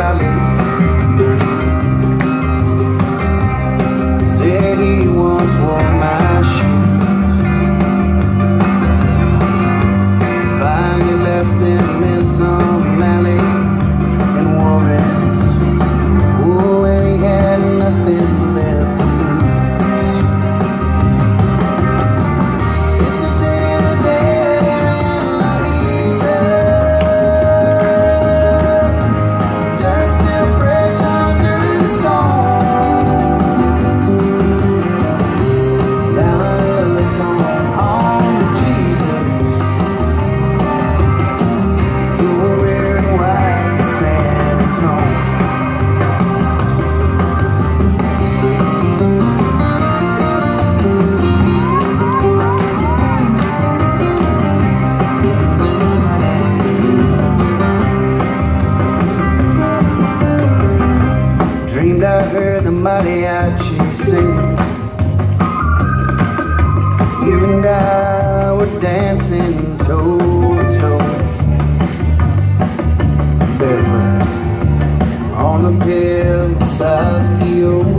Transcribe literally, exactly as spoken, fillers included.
valleys. Said he once wore my shoes. Finally left them in some alley in Warren. Oh, and he had nothing left to lose. It's the day of the dead in La Vida. Dirt still fresh under the stone. Now my love's gone home to Jesus. You're wearing white San Antonio. Dreamed I heard the mariachi singing. You and I were dancing toe to toe, barefoot on the pale side of the ocean.